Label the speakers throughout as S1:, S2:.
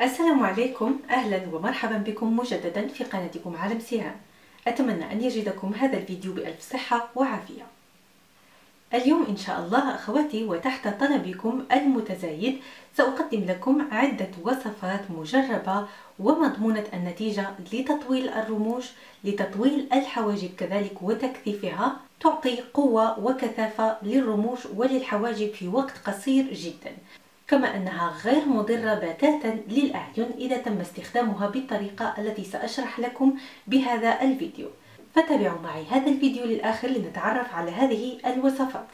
S1: السلام عليكم، أهلا ومرحبا بكم مجددا في قناتكم عالم سهام. أتمنى أن يجدكم هذا الفيديو بألف صحة وعافية. اليوم إن شاء الله أخواتي وتحت طلبكم المتزايد سأقدم لكم عدة وصفات مجربة ومضمونة النتيجة لتطويل الرموش، لتطويل الحواجب كذلك وتكثيفها، تعطي قوة وكثافة للرموش وللحواجب في وقت قصير جدا، كما أنها غير مضرة بتاتا للأعين إذا تم استخدامها بالطريقة التي سأشرح لكم بهذا الفيديو. فتابعوا معي هذا الفيديو للآخر لنتعرف على هذه الوصفات.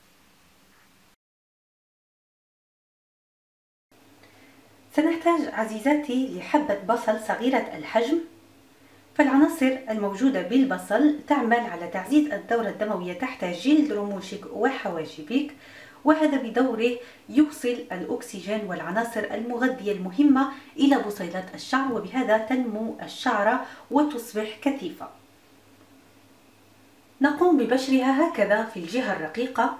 S1: سنحتاج عزيزاتي لحبة بصل صغيرة الحجم. فالعناصر الموجودة بالبصل تعمل على تعزيز الدورة الدموية تحت جلد رموشك وحواجبك، وهذا بدوره يوصل الأكسجين والعناصر المغذية المهمة إلى بصيلات الشعر، وبهذا تنمو الشعرة وتصبح كثيفة. نقوم ببشرها هكذا في الجهة الرقيقة،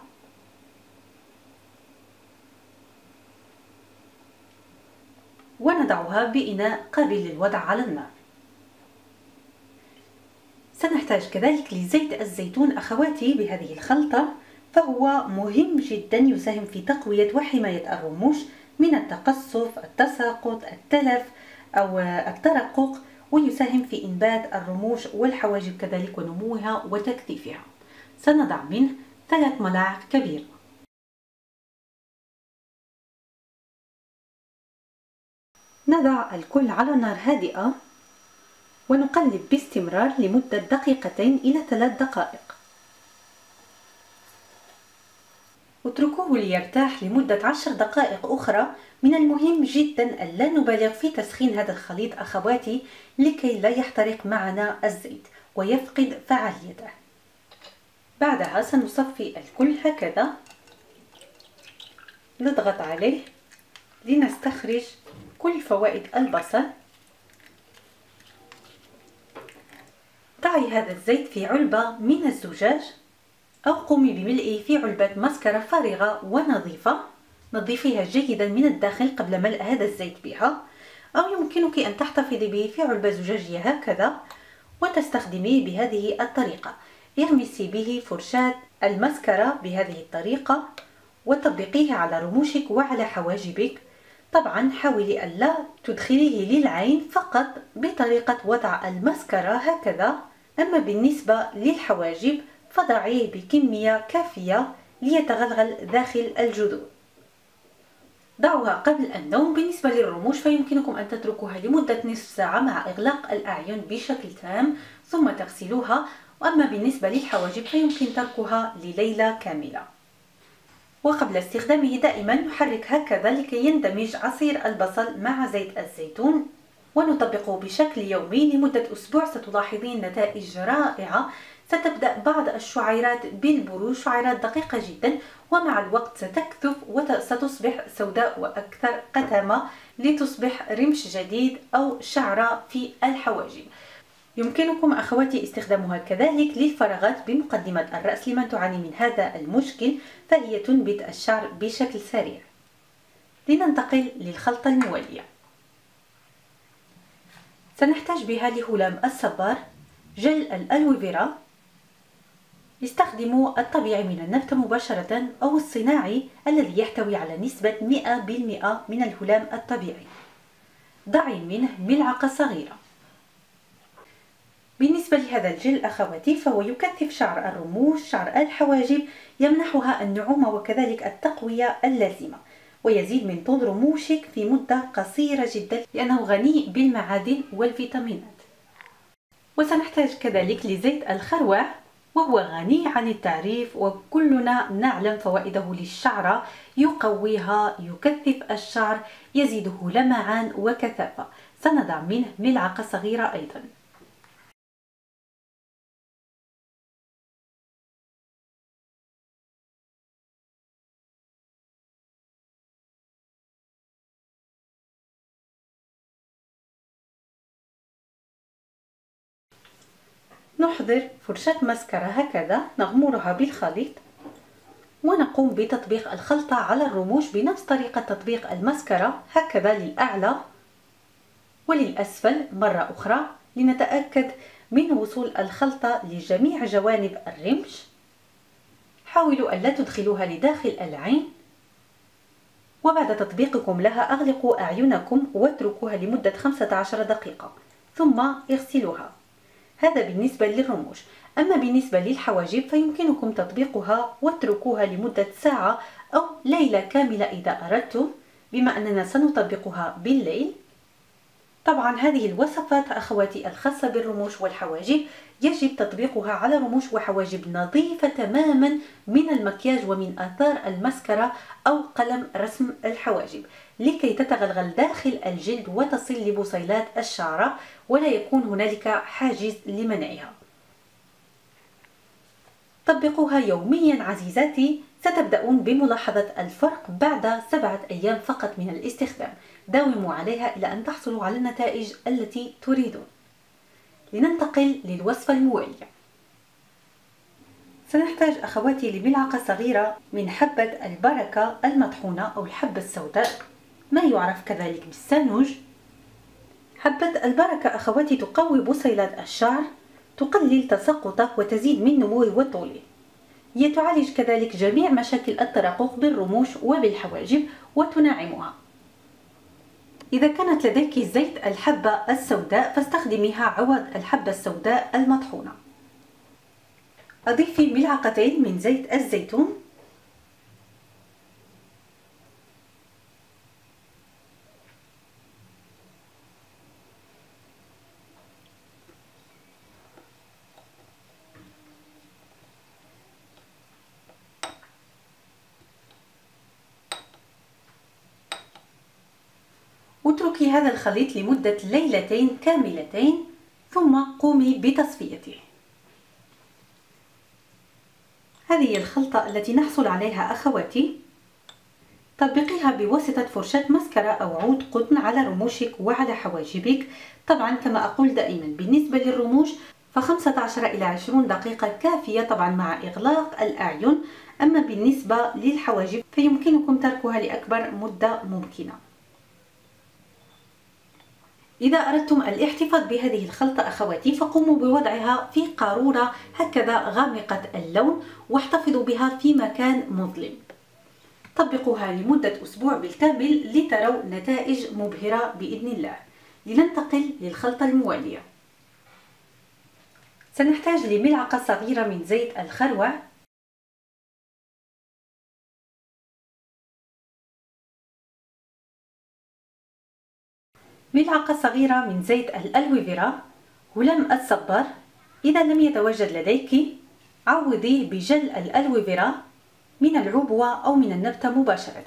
S1: ونضعها بإناء قابل للوضع على النار. سنحتاج كذلك لزيت الزيتون أخواتي بهذه الخلطة، فهو مهم جدا، يساهم في تقوية وحماية الرموش من التقصف، التساقط، التلف أو الترقق، ويساهم في إنبات الرموش والحواجب كذلك ونموها وتكثيفها. سنضع منه 3 ملاعق كبيرة. نضع الكل على نار هادئة ونقلب باستمرار لمدة 2 إلى 3 دقائق. اتركوه ليرتاح لمدة 10 دقائق أخرى. من المهم جدا ألا نبالغ في تسخين هذا الخليط أخواتي لكي لا يحترق معنا الزيت ويفقد فعاليته. بعدها سنصفي الكل هكذا، نضغط عليه لنستخرج كل فوائد البصل. ضعي هذا الزيت في علبة من الزجاج أو قومي بملئه في علبة مسكرة فارغة ونظيفة، نظفيها جيدا من الداخل قبل ملء هذا الزيت بها، أو يمكنك أن تحتفظي به في علبة زجاجية هكذا وتستخدميه بهذه الطريقة. اغمسي به فرشاة المسكرة بهذه الطريقة وطبقيه على رموشك وعلى حواجبك. طبعا حاولي ألا تدخليه للعين، فقط بطريقة وضع المسكرة هكذا. أما بالنسبة للحواجب فضعيه بكمية كافية ليتغلغل داخل الجذور. ضعوها قبل النوم. بالنسبة للرموش فيمكنكم أن تتركوها لمدة نصف ساعة مع إغلاق الأعين بشكل تام ثم تغسلوها. وأما بالنسبة للحواجب فيمكن تركها لليلة كاملة. وقبل استخدامه دائما نحرك هكذا لكي يندمج عصير البصل مع زيت الزيتون، ونطبقه بشكل يومي لمدة أسبوع. ستلاحظين نتائج رائعة. ستبدأ بعض الشعيرات بالبروز، شعيرات دقيقة جدا، ومع الوقت ستكثف وستصبح سوداء وأكثر قتامة لتصبح رمش جديد أو شعرة في الحواجب. يمكنكم أخواتي استخدامها كذلك للفراغات بمقدمة الرأس لمن تعاني من هذا المشكل، فهي تنبت الشعر بشكل سريع. لننتقل للخلطة الموالية. سنحتاج بها لهلام الصبار، جل الألوفيرا، استخدموا الطبيعي من النبتة مباشرة أو الصناعي الذي يحتوي على نسبة 100% من الهلام الطبيعي. ضعي منه ملعقة صغيرة. بالنسبة لهذا الجل أخواتي فهو يكثف شعر الرموش، شعر الحواجب، يمنحها النعومة وكذلك التقوية اللازمة، ويزيد من طول رموشك في مدة قصيرة جدا لأنه غني بالمعادن والفيتامينات. وسنحتاج كذلك لزيت الخروع، وهو غني عن التعريف وكلنا نعلم فوائده للشعرة، يقويها، يكثف الشعر، يزيده لمعان وكثافة. سنضع منه ملعقة صغيرة أيضا. نحضر فرشاة مسكرة هكذا، نغمرها بالخليط ونقوم بتطبيق الخلطة على الرموش بنفس طريقة تطبيق المسكرة هكذا للأعلى وللأسفل مرة أخرى لنتأكد من وصول الخلطة لجميع جوانب الرمش. حاولوا ألا تدخلوها لداخل العين، وبعد تطبيقكم لها أغلقوا أعينكم واتركوها لمدة 15 دقيقة ثم اغسلوها. هذا بالنسبة للرموش. أما بالنسبة للحواجب فيمكنكم تطبيقها واتركوها لمدة ساعة أو ليلة كاملة إذا أردتم، بما أننا سنطبقها بالليل. طبعا هذه الوصفات أخواتي الخاصة بالرموش والحواجب يجب تطبيقها على رموش وحواجب نظيفة تماما من المكياج ومن آثار المسكرة أو قلم رسم الحواجب، لكي تتغلغل داخل الجلد وتصل لبصيلات الشعرة ولا يكون هنالك حاجز لمنعها. طبقوها يوميا عزيزاتي، ستبدأون بملاحظة الفرق بعد 7 أيام فقط من الاستخدام. داوموا عليها إلى أن تحصلوا على النتائج التي تريدون. لننتقل للوصفة الموالية. سنحتاج أخواتي لملعقة صغيرة من حبة البركة المطحونة أو الحبة السوداء، ما يعرف كذلك بالسانوج. حبة البركة أخواتي تقوي بصيلات الشعر، تقلل تساقطه وتزيد من نموه وطوله. هي تعالج كذلك جميع مشاكل الترقق بالرموش وبالحواجب وتناعمها. إذا كانت لديك زيت الحبة السوداء فاستخدميها عوض الحبة السوداء المطحونة. أضيفي ملعقتين من زيت الزيتون، اتركي هذا الخليط لمدة ليلتين كاملتين ثم قومي بتصفيته. هذه الخلطة التي نحصل عليها أخواتي. طبقيها بواسطة فرشاة مسكرة أو عود قطن على رموشك وعلى حواجبك. طبعا كما أقول دائما بالنسبة للرموش ف15 إلى 20 دقيقة كافية، طبعا مع إغلاق الأعين. أما بالنسبة للحواجب فيمكنكم تركها لأكبر مدة ممكنة. إذا أردتم الاحتفاظ بهذه الخلطة أخواتي فقوموا بوضعها في قارورة هكذا غامقة اللون واحتفظوا بها في مكان مظلم. طبقوها لمدة أسبوع بالكامل لتروا نتائج مبهرة بإذن الله. لننتقل للخلطة الموالية. سنحتاج لملعقة صغيرة من زيت الخروع، ملعقة صغيرة من زيت الألوفيرا، هلم الصبار. إذا لم يتواجد لديك عوضيه بجل الألوفيرا من العبوة أو من النبتة مباشرة.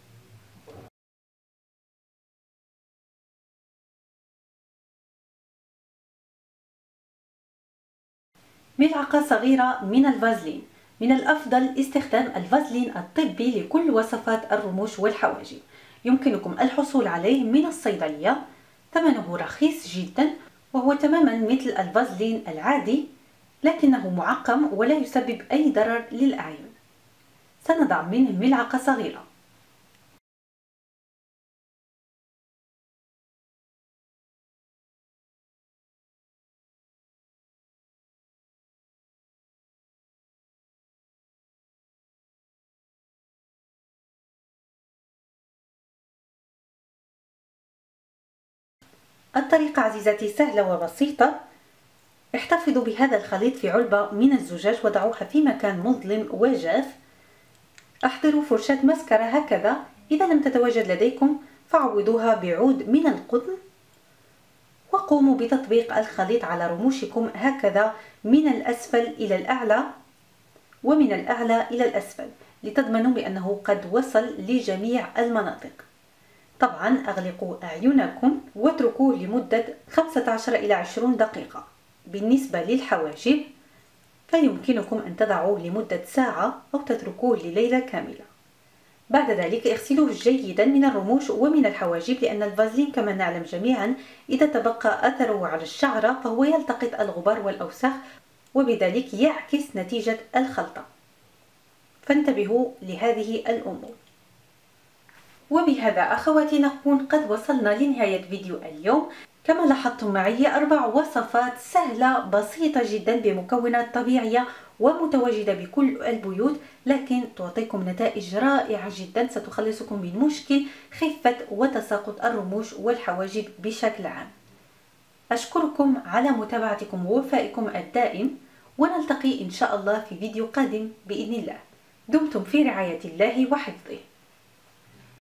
S1: ملعقة صغيرة من الفازلين. من الأفضل استخدام الفازلين الطبي لكل وصفات الرموش والحواجب. يمكنكم الحصول عليه من الصيدلية، ثمنه رخيص جدا وهو تماما مثل الفازلين العادي، لكنه معقم ولا يسبب أي ضرر للأعين. سنضع منه ملعقة صغيرة. الطريقة عزيزتي سهلة وبسيطة. احتفظوا بهذا الخليط في علبة من الزجاج وضعوها في مكان مظلم وجاف. احضروا فرشاة مسكرة هكذا. إذا لم تتواجد لديكم فعوضوها بعود من القطن وقوموا بتطبيق الخليط على رموشكم هكذا من الأسفل إلى الأعلى ومن الأعلى إلى الأسفل لتضمنوا بأنه قد وصل لجميع المناطق. طبعا أغلقوا أعينكم واتركوه لمدة 15 إلى 20 دقيقة. بالنسبة للحواجب فيمكنكم أن تضعوه لمدة ساعة أو تتركوه لليلة كاملة. بعد ذلك اغسلوه جيدا من الرموش ومن الحواجب، لأن الفازلين كما نعلم جميعا إذا تبقى أثره على الشعرة فهو يلتقط الغبار والأوساخ وبذلك يعكس نتيجة الخلطة، فانتبهوا لهذه الأمور. وبهذا أخواتي نكون قد وصلنا لنهاية فيديو اليوم. كما لاحظتم معي 4 وصفات سهلة بسيطة جدا بمكونات طبيعية ومتواجدة بكل البيوت، لكن تعطيكم نتائج رائعة جدا ستخلصكم من مشكل خفة وتساقط الرموش والحواجب بشكل عام. أشكركم على متابعتكم ووفائكم الدائم، ونلتقي إن شاء الله في فيديو قادم بإذن الله. دمتم في رعاية الله وحفظه.